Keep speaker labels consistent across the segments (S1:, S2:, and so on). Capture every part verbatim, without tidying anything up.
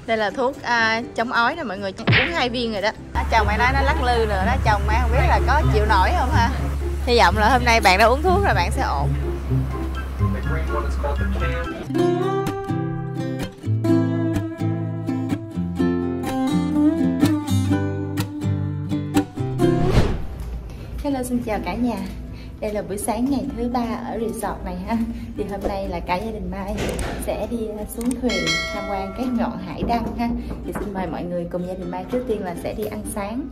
S1: Đây là thuốc à, chống ói nè mọi người, uống hai viên rồi đó. À, chồng mày nói nó lắc lư nữa đó, chồng mày không biết là có chịu nổi không ha. Hy vọng là hôm nay bạn đã uống thuốc rồi bạn sẽ ổn. Hello, xin chào cả nhà. Đây là buổi sáng ngày thứ ba ở resort này ha. Thì hôm nay là cả gia đình Mai sẽ đi xuống thuyền tham quan các ngọn hải đăng ha. Thì xin mời mọi người cùng gia đình Mai trước tiên là sẽ đi ăn sáng.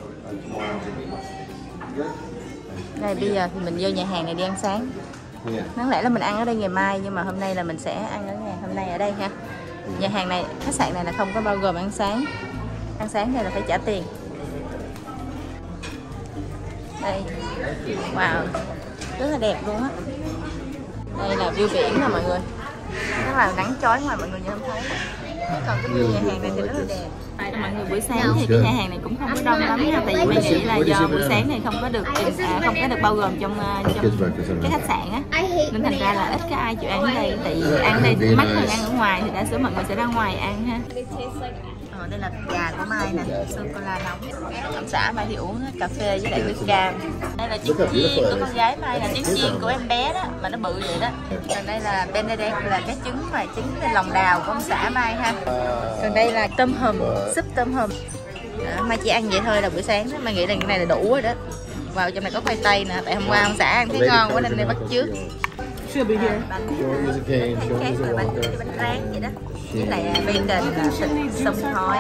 S1: Đây bây giờ thì mình vô nhà hàng này đi ăn sáng. Đáng lẽ là mình ăn ở đây ngày mai nhưng mà hôm nay là mình sẽ ăn ở ngày hôm nay ở đây ha. Nhà hàng này, khách sạn này là không có bao gồm ăn sáng. Ăn sáng này là phải trả tiền. Đây, wow, rất là đẹp luôn á. Đây là view biển nè mọi người. Rất là nắng chói ngoài mọi người nhìn không thấy. Còn cái view nhà hàng này thì rất là đẹp. Mọi người buổi sáng thì cái nhà hàng này cũng không có đông lắm nha. Tại vì mình nghĩ là do buổi sáng này không có được à, không có được bao gồm trong, trong cái khách sạn á, nên thành ra là ít có ai chịu ăn ở đây. Tại vì ăn đây thì mắc hơn ăn ở ngoài, thì đa số mọi người sẽ ra ngoài ăn ha. Ờ, đây là trà của Mai nè, sô cô la nóng. Ông xã Mai thì uống cà phê với lại nước cam. Đây là trứng chiên của con gái Mai, là trứng chiên của em bé đó, mà nó bự vậy đó. Còn đây là Benedict, là cái trứng mà trứng lòng đào của ông xã Mai ha. Còn đây là tôm hùm, súp tôm hùm. À, Mai chỉ ăn vậy thôi là buổi sáng đó. Mai nghĩ là cái này là đủ rồi đó. Vào trong này có khoai tây nè, tại hôm qua ông xã ăn thấy ngon quá nên đây bắt trước. À, bánh pancake là bánh, bánh rán vậy đó. Với lại bacon là thịt xông khói.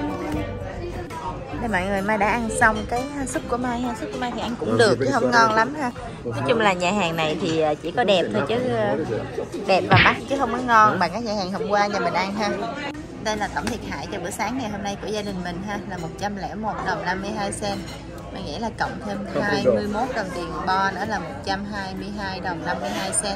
S1: Đây mọi người, Mai đã ăn xong cái súp của Mai ha. Súp của Mai thì ăn cũng được chứ không ngon lắm ha. Nói chung là nhà hàng này thì chỉ có đẹp thôi chứ đẹp và mắc chứ không có ngon bằng cái nhà hàng hôm qua nhà mình ăn ha. Đây là tổng thiệt hại cho bữa sáng ngày hôm nay của gia đình mình ha, là một trăm lẻ một đồng năm mươi hai cent. Mình nghĩ là cộng thêm hai mươi mốt đồng tiền bo nữa là một trăm hai mươi hai đồng năm mươi hai cent.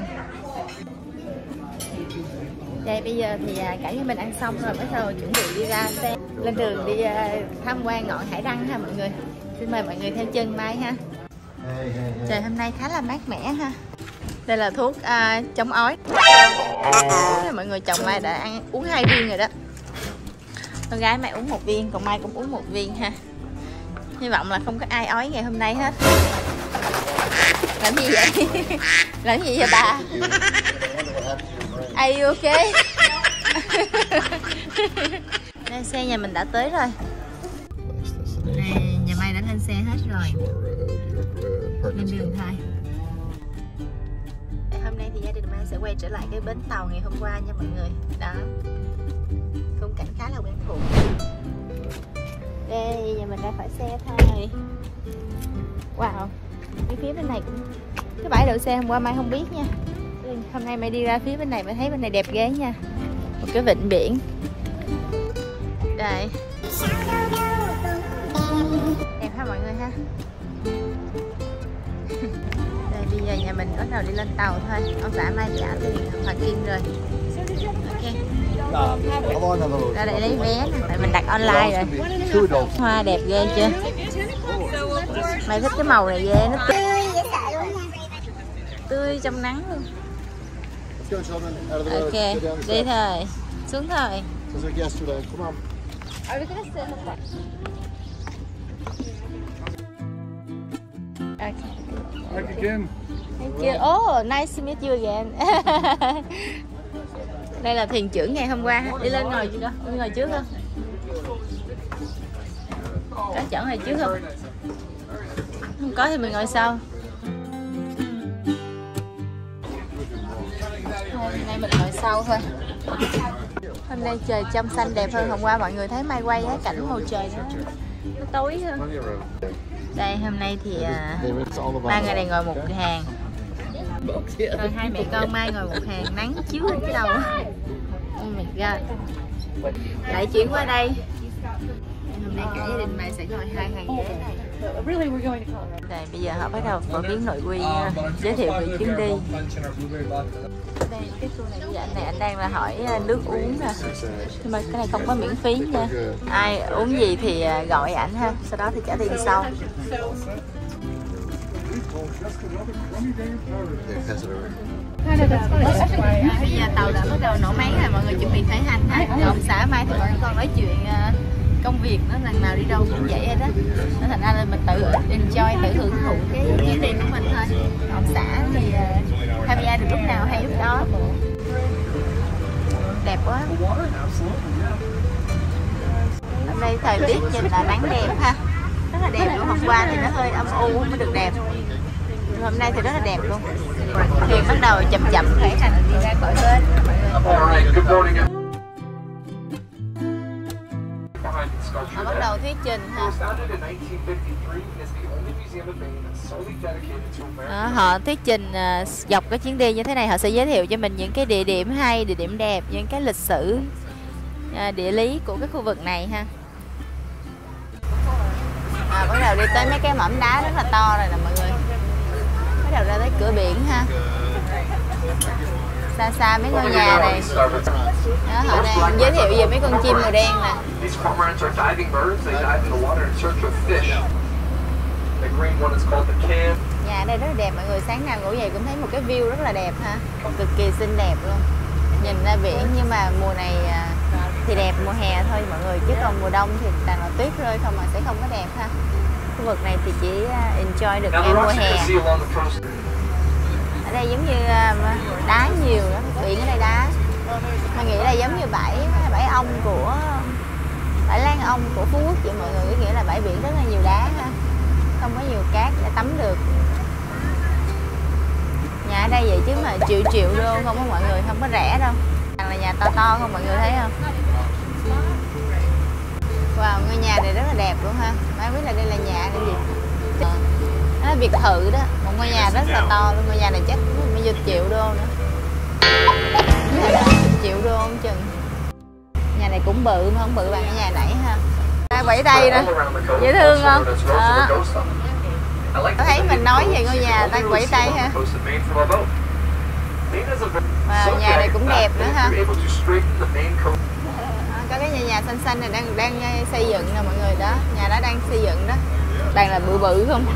S1: Đây bây giờ thì cả nhà mình ăn xong rồi mới thôi chuẩn bị đi ra xe lên đường đi tham quan ngọn hải đăng ha mọi người. Xin mời mọi người theo chân Mai ha. Trời hôm nay khá là mát mẻ ha. Đây là thuốc à, chống ói. Mọi người, chồng Mai đã ăn uống hai viên rồi đó. Con gái Mai uống một viên, còn Mai cũng uống một viên ha. Hy vọng là không có ai ói ngày hôm nay hết. Làm gì vậy? Làm gì vậy bà? Are you okay? Đây, xe nhà mình đã tới rồi. Đây, nhà Mai đã lên xe hết rồi. Lên đường thôi. Đây, hôm nay thì gia đình Mai sẽ quay trở lại cái bến tàu ngày hôm qua nha mọi người. Đó, khung cảnh khá là quen thuộc. Đây, nhà mình đã khỏi xe thôi. Wow, cái phía bên này cũng... Cái bãi đậu xe hôm qua Mai không biết nha. Hôm nay Mai đi ra phía bên này mới thấy bên này đẹp ghê nha. Một cái vịnh biển. Đây. Đẹp ha mọi người ha. Đây bây giờ nhà mình bắt đầu đi lên tàu thôi. Ông xã Mai trả tiền Hoàng Kim rồi. Ok. Ra đây lấy vé nè, tại mình đặt online rồi. Hoa đẹp ghê chưa? Mày thích cái màu này ghê, nó tươi. Tươi trong nắng luôn. Ok, đi thôi, xuống thôi. Okay. Thank you. Oh, nice to meet you again. Đây là thuyền trưởng ngày hôm qua. Đi lên ngồi chưa? Đi ngồi trước không? Có chọn ngồi trước không? Không có thì mình ngồi sau. Hôm nay mình ngồi sau thôi. Hôm nay trời trong xanh đẹp hơn hôm qua. Mọi người thấy Mai quay á, cảnh màu trời nó, nó tối hơn. Đây hôm nay thì uh, ba người này ngồi một hàng. Còn hai mẹ con Mai ngồi một hàng, nắng chiếu lên cái đầu. Oh my god. Lại chuyển qua đây. Hôm nay cả gia đình Mai sẽ ngồi hai hàng ghế này. Đây bây giờ họ bắt đầu phổ biến nội quy, uh, giới thiệu về chuyến đi. Đây cái khu này, anh này anh đang là hỏi nước uống nè, nhưng mà cái này không có miễn phí nha. Ai uống gì thì gọi ảnh ha, sau đó thì trả tiền sau. Bây giờ tàu đã bắt đầu nổ máy rồi, mọi người chuẩn bị khởi hành ha. Ông xã Mai thì vẫn còn nói chuyện uh, công việc nữa, lần nào đi đâu cũng vậy hết á. Nên thành ra là mình tự enjoy, tự hưởng thụ cái chuyến đi của mình thôi. Học xã thì uh, tham gia được lúc nào hay lúc đó. Đẹp quá. Hôm nay thời tiết nhìn là nắng đẹp ha, rất là đẹp luôn. Hôm qua thì nó hơi âm u không có được đẹp, hôm nay thì rất là đẹp luôn. Thuyền bắt đầu chậm chậm khởi hành đi ra khỏi bến. Họ bắt đầu thuyết trình ha. Đó, họ thuyết trình uh, dọc cái chuyến đi như thế này, họ sẽ giới thiệu cho mình những cái địa điểm hay, địa điểm đẹp, những cái lịch sử, uh, địa lý của cái khu vực này ha. À, bắt đầu đi tới mấy cái mỏm đá rất là to rồi nè mọi người. Bắt đầu ra tới cửa biển ha. Xa xa mấy ngôi nhà này. Đó, họ đang giới thiệu về mấy con chim màu đen nè. Nhà ở đây rất là đẹp mọi người, sáng nào ngủ dậy cũng thấy một cái view rất là đẹp ha. Cực kỳ xinh đẹp luôn. Nhìn ra biển nhưng mà mùa này thì đẹp mùa hè thôi mọi người, chứ còn mùa đông thì toàn là tuyết rơi không mà sẽ không có đẹp ha. Khu vực này thì chỉ enjoy được ngày mùa hè. Ở đây giống như đá nhiều lắm, biển ở đây đá. Mình nghĩ là giống như bãi bãi ong của bãi Lan Ong của Phú Quốc vậy mọi người, nghĩa là bãi biển rất là nhiều đá ha, không có nhiều cát để tắm được. Nhà ở đây vậy chứ mà triệu triệu đô không có mọi người, không có rẻ đâu. Là nhà to to không mọi người thấy không? Wow, ngôi nhà này rất là đẹp luôn ha. Mai biết là đây là nhà cái gì? Đó là biệt thự đó, một ngôi nhà rất là to luôn. Ngôi nhà này chắc bao nhiêu triệu đô nữa, triệu đô không chừng. Nhà này cũng bự mà không bự bằng cái nhà nãy ha. Ta quẩy tay nè, dễ thương không? Đó. Có thấy mình nói về ngôi nhà ta quẩy tay ha. Wow, nhà này cũng đẹp nữa ha. Có cái nhà nhà xanh xanh này đang đang xây dựng nè mọi người đó, nhà đó đang xây dựng đó, toàn là bự bự không.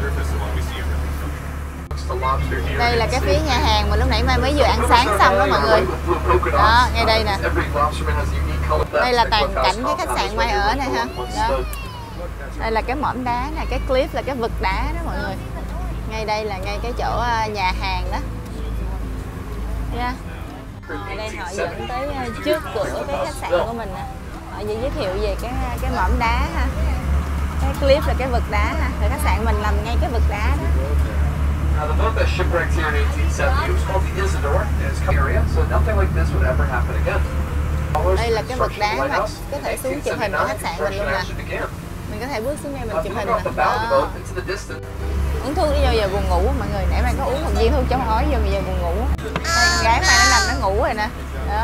S1: Đây là cái phía nhà hàng mà lúc nãy Mai mới vừa ăn sáng xong đó mọi người. Đó, ngay đây nè. Đây là toàn cảnh cái khách sạn Mai ở này ha. Đó. Đây là cái mỏm đá nè, cái cliff là cái vực đá đó mọi người. Ngay đây là ngay cái chỗ nhà hàng đó. Yeah. Ở đây họ dẫn tới trước cửa cái khách sạn của mình nè. Họ giới thiệu về cái cái mỏm đá ha. Cái cliff là cái vực đá ha. Rồi khách sạn mình nằm ngay cái vực đá đó.
S2: Now, the boat that shipwrecked here in eighteen seventy was called the Isidore, and it's area, so nothing like this would ever happen again.
S1: Đây là cái vực đá mà có thể xuống chụp hình ở khách sạn mình luôn nè. Mình có thể bước xuống đây mình chụp hình nè. Đó. Uống thuốc đi vô giờ buồn ngủ mọi người. Nãy Mai có uống một viên thuốc chống ói vô mà giờ buồn ngủ. Đây, con gái Mai nó nằm nó ngủ rồi nè. Đó.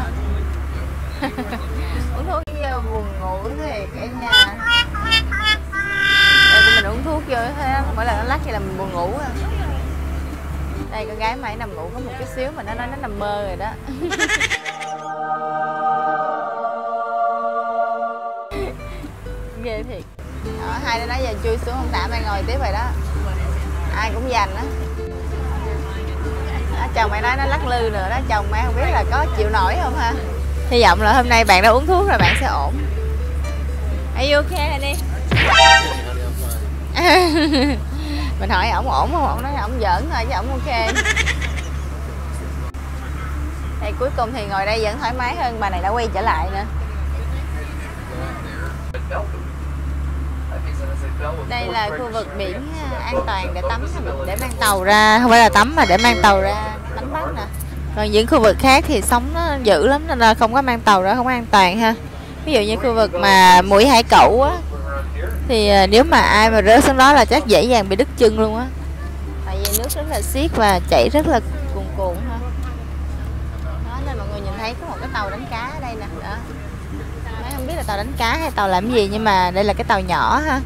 S1: Uống thuốc vô buồn ngủ thì cả nhà. Đây mình uống thuốc vô thế, mỗi lần nó lắc thì là mình buồn ngủ à. Đây con gái Mai nằm ngủ có một chút xíu mà nó nói nó nằm mơ rồi đó. Ghê thiệt. Đó, hai đứa nói giờ chui xuống không thả Mai ngồi tiếp rồi đó. Ai cũng giành đó. Đó, chồng mày nói nó lắc lư nữa đó, chồng Mai không biết là có chịu nổi không ha. Hy vọng là hôm nay bạn đã uống thuốc rồi bạn sẽ ổn. Are you okay honey? Mình hỏi ổng ổn không, ổng nói ổng giỡn thôi chứ ổng ok. Đây cuối cùng thì ngồi đây vẫn thoải mái hơn, bà này đã quay trở lại nữa. Đây là khu vực biển an toàn để tắm, để mang tàu ra, không phải là tắm mà để mang tàu ra đánh bắt nè. Còn những khu vực khác thì sóng nó dữ lắm nên là không có mang tàu ra, không an toàn ha. Ví dụ như khu vực mà mũi Hải Cẩu á, thì nếu mà ai mà rớt xuống đó là chắc dễ dàng bị đứt chân luôn á. Tại vì nước rất là xiết và chảy rất là cuồn cuộn ha. Đó nên mọi người nhìn thấy có một cái tàu đánh cá ở đây nè. Đó. Mấy không biết là tàu đánh cá hay tàu làm gì nhưng mà đây là cái tàu nhỏ ha.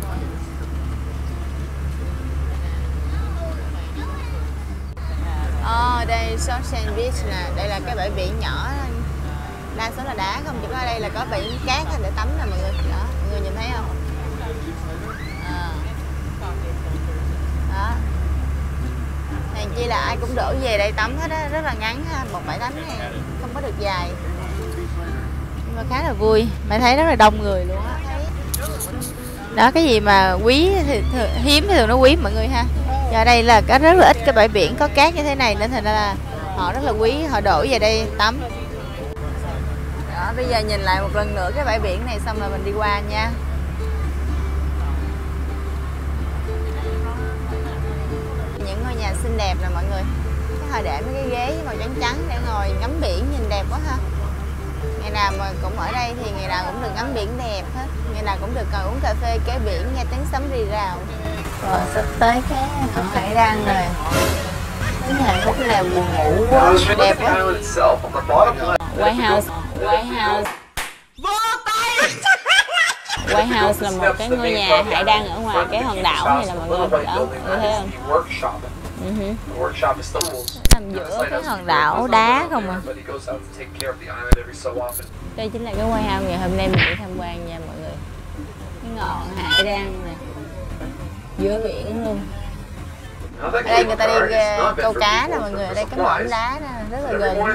S1: Oh, đây Sunshine Beach nè, đây là cái bãi biển nhỏ, đa số là đá không, chỉ có ở đây là có biển cát để tắm nè mọi người. Đó, mọi người nhìn thấy không? À. Đó. Hèn chi là ai cũng đổ về đây tắm hết á, rất là ngắn ha, một bãi tắm này không có được dài. Nhưng mà khá là vui, Mai thấy rất là đông người luôn á. Đó, cái gì mà quý thì thường, hiếm thì thường nó quý mọi người ha. Giờ đây là có rất là ít cái bãi biển có cát như thế này nên thành ra là họ rất là quý, họ đổ về đây tắm. Đó, bây giờ nhìn lại một lần nữa cái bãi biển này xong rồi mình đi qua nha. Những ngôi nhà xinh đẹp nè mọi người. Họ để mấy cái ghế màu trắng trắng để ngồi ngắm biển nhìn đẹp quá ha. Ngày nào mà cũng ở đây thì ngày nào cũng được ngắm biển đẹp hết. Ngày nào cũng được ngồi uống cà phê kế biển nghe tiếng sấm rì rào. Rồi sắp tới cái cổng Hải Đăng rồi. Cái nhà khúc này buồn ngủ quá, đẹp quá. White House, White House. White House là một cái ngôi nhà Hải Đăng ở ngoài cái hòn đảo này là mọi người. Đó, mọi người thấy không? Uh-huh. Nằm giữa cái hòn đảo đá không à. Đây chính là cái White House ngày hôm nay mình đi tham quan nha mọi người. Cái ngọn Hải Đăng nè, giữa biển luôn. Ở đây người ta đi câu cá nè mọi người, ở đây cái mỏm đá nè, rất là gần. Wow,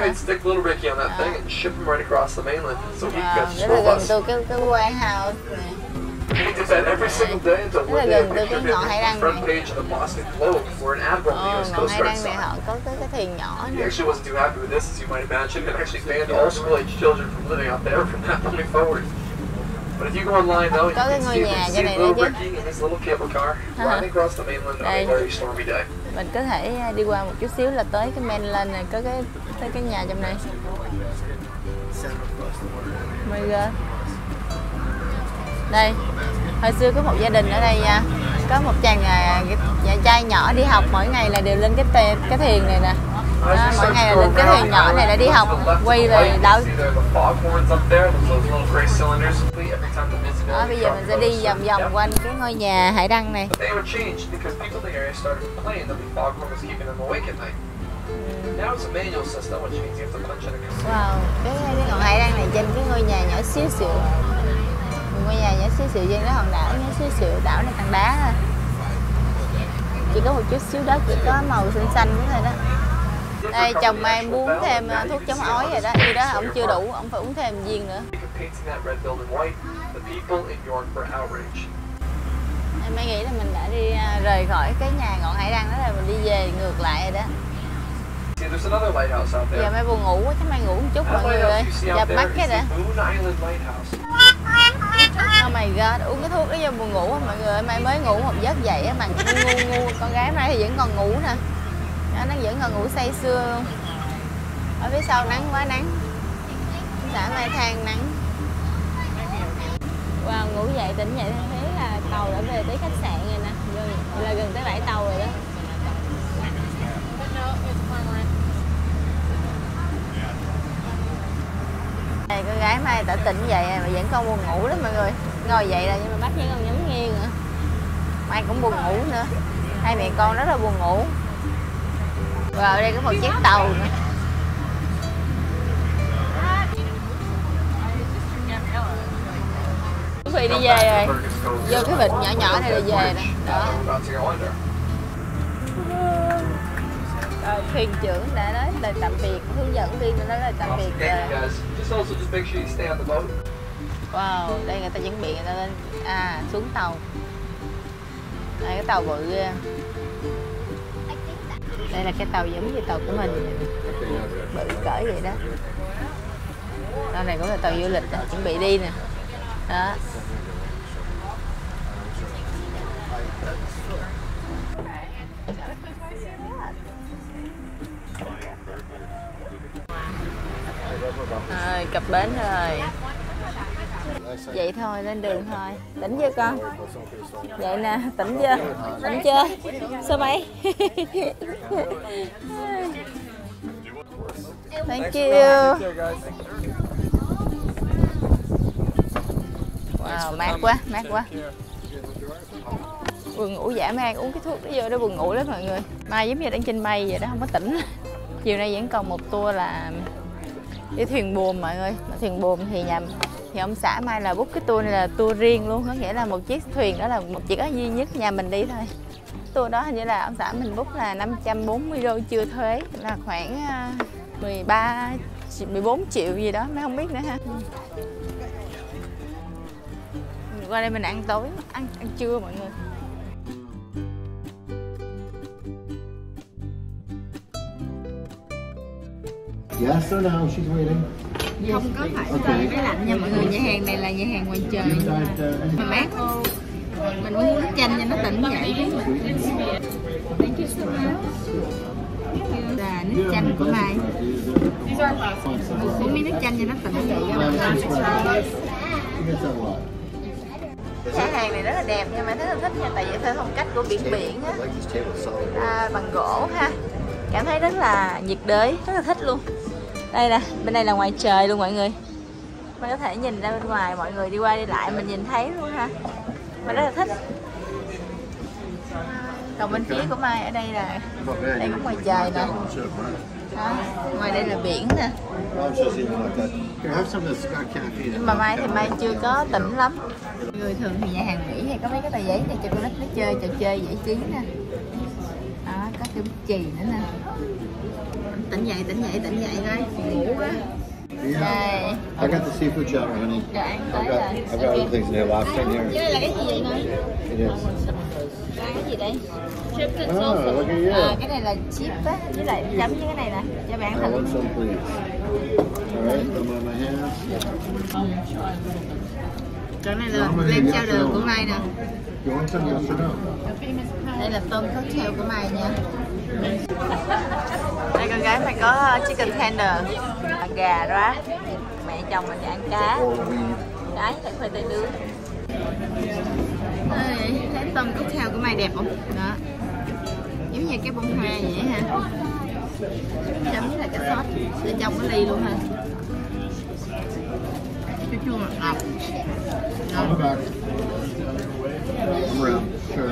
S1: rất là gần từ cái cái White House này. Rất là gần từ cái ngọn Hải Đăng này. Ồ, ngọn Hải Đăng này họ có cái, cái thuyền nhỏ này. Có cái ngôi nhà cho này nữa chứ. Đây. Mình có thể đi qua một chút xíu là tới cái mainland này, có cái tới cái nhà trong này. My God. Đây, hồi xưa có một gia đình ở đây nha, có một chàng nhà trai nhỏ đi học mỗi ngày là đều lên cái tê, cái thuyền này nè. Đó, mỗi ngày là lên cái thuyền nhỏ này để đi học, quay về đâu. Đó, bây giờ mình sẽ đi vòng vòng quanh cái ngôi nhà Hải Đăng này. Wow, cái, cái ngọn Hải Đăng này trên cái ngôi nhà nhỏ xíu xíu. Ngôi nhà nhỏ xíu xíu trên cái hòn đảo nhỏ xíu xíu, đảo này tảng đá thôi. Chỉ có một chút xíu đất chỉ có màu xanh xanh thôi đó. Đây chồng Mai muốn thêm thuốc chống ói rồi đó, như đó ông chưa đủ, ông phải uống thêm viên nữa. Em mới nghĩ là mình đã đi rời khỏi cái nhà ngọn Hải Đăng đó rồi, mình đi về ngược lại rồi đó. Giờ Mai buồn ngủ quá, chắc Mai ngủ một chút mọi người ơi, dập mắt cái đã. Oh my God, uống cái thuốc đó vô buồn ngủ mọi người ơi, Mai mới ngủ một giấc dậy á mà ngu ngu, con gái Mai thì vẫn còn ngủ nè. Đó, nó vẫn còn ngủ say sưa luôn. Ở phía sau nắng quá nắng. Xã Mai than nắng. Wow, ngủ dậy tỉnh dậy thấy là tàu đã về tới khách sạn rồi nè, gần, là gần tới bãi tàu rồi đó. Đây, con gái Mai đã tỉnh dậy mà vẫn còn buồn ngủ lắm mọi người. Ngồi dậy là nhưng mà mắt vẫn còn nhắm nghiêng nữa. Mai cũng buồn ngủ nữa. Hai mẹ con rất là buồn ngủ. Rồi ở đây có một chiếc tàu nữa. Chuẩn bị đi về rồi. Vô cái vịnh nhỏ nhỏ này là về nè. Đó. Rồi, thuyền trưởng đã nói lời tạm biệt, hướng dẫn viên đã nói lời tạm biệt rồi. Wow, đây người ta chuẩn bị người ta lên à xuống tàu. Đây cái tàu bự ghê. Đây là cái tàu giống như tàu của mình, bự cỡ vậy đó. Tàu này cũng là tàu du lịch đó, chuẩn bị đi nè. Đó. Rồi, cập bến rồi. Vậy thôi, lên đường thôi. Tỉnh chưa con? Vậy nè, tỉnh chưa? Tỉnh chưa? Số mấy? Thank you. Wow, mát quá, mát quá. Buồn ngủ dã man, uống cái thuốc đó vô đó buồn ngủ lắm mọi người. Mai giống như đang trên mây vậy đó, không có tỉnh. Chiều nay vẫn còn một tour là đi thuyền buồm mọi người. Mà thuyền buồm thì nhầm thì ông xã Mai là book cái tour này là tour riêng luôn, có nghĩa là một chiếc thuyền đó là một chỉ có duy nhất nhà mình đi thôi. Tour đó hình như là ông xã mình book là năm trăm bốn mươi đô chưa thuế, là khoảng mười ba mười bốn triệu gì đó, mấy không biết nữa ha. Qua đây mình ăn tối, ăn ăn trưa mọi người.
S3: Yes or no? She's waiting.
S1: Không có phải okay. Máy lạnh nha mọi người, nhà hàng này là nhà hàng ngoài trời mà mát lắm. Mình muốn uống nước chanh cho nó tỉnh dậy chứ. Là nước chanh của Mai. Uống miếng nước chanh cho nó tỉnh dậy. Nhà hàng này rất là đẹp nha, Mai rất là thích nha, tại vì theo phong cách của biển biển á, à, bằng gỗ ha, cảm thấy rất là nhiệt đới, rất là thích luôn. Đây nè, bên đây là ngoài trời luôn mọi người, mình có thể nhìn ra bên ngoài, mọi người đi qua đi lại mình nhìn thấy luôn ha, mình rất là thích. Còn bên phía của Mai ở đây là đây cũng ngoài trời nè. Đó, ngoài đây là biển nè. Nhưng mà Mai thì Mai chưa có tỉnh lắm. Người thường thì nhà hàng Mỹ hay có mấy cái tờ giấy này cho con nít nó chơi trò chơi giải trí nè. Đó, có cái bút chì nữa nè. Tỉnh dậy, tỉnh dậy, tỉnh dậy thôi, ngủ quá. Đây.
S3: I got the seafood chowder, honey.
S1: Rồi ăn tới
S3: I've got,
S1: rồi.
S3: I've got other things in there, lobster in here.
S1: Cái này là cái gì vậy Mai?
S3: It is.
S1: Cái gì đây?
S3: Oh, look at you.
S1: À, cái này là chip á, với lại chấm với cái này nè, cho bạn
S3: I
S1: thử.
S3: want some, please. All right, throw them on my hands.
S1: Cái này là lamb chowder của Mai nè.
S3: You want some, yes or no?
S1: Đây là tôm cocktail của Mai nha. Đây con gái Mai có chicken tender, gà rá. Mẹ chồng mình thì ăn cá, cái thì khoai tây nướng. Đây, thấy tôm cocktail của Mai đẹp không? Đó, giống như cái bông hoa vậy ha. Chấm với là cái sốt ở trong cái ly luôn ha. Chua chua ngọt ngọt.
S3: I'm back. I'm around. Sure.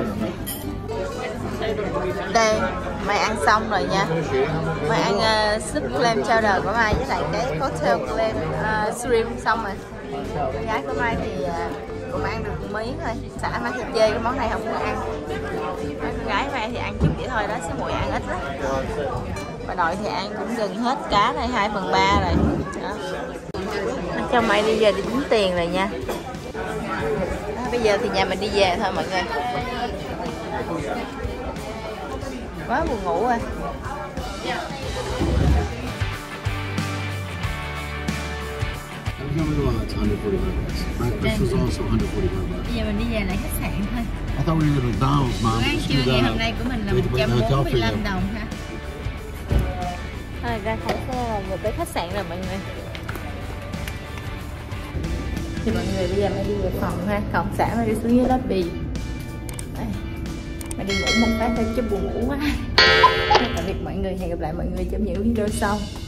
S1: Đây, Mai ăn xong rồi nha. Mai ăn uh, súp clam chowder của Mai với lại cái cocktail clam uh, shrimp xong rồi. Con gái của Mai thì uh, cũng ăn được một miếng thôi. Xã Mai thịt chê cái món này không có ăn. Con gái Mai thì ăn chút vậy thôi đó, số muội ăn ít lắm. Bà nội thì ăn cũng gần hết cá này, hai phần ba rồi. Đó. Cho Mai đi về đi tính tiền rồi nha. Đó, bây giờ thì nhà mình đi về thôi mọi người. Quá buồn ngủ rồi. Breakfast was also one hundred forty-five bucks. Bây giờ mình đi về lại khách sạn thôi.
S3: I thought we were at McDonald's, Mom.
S1: Bữa ăn trưa ngày hôm nay của mình là một trăm bốn mươi lăm đồng ha. Thôi ra khỏi xe là vừa tới khách sạn rồi mọi người. Thì mọi người bây giờ mới đi về phòng ha, còn xã mới đi xuống dưới lobby. Đây. Mà đi ngủ một phát thôi chứ buồn ngủ quá. Tạm biệt mọi người, hẹn gặp lại mọi người trong những video sau.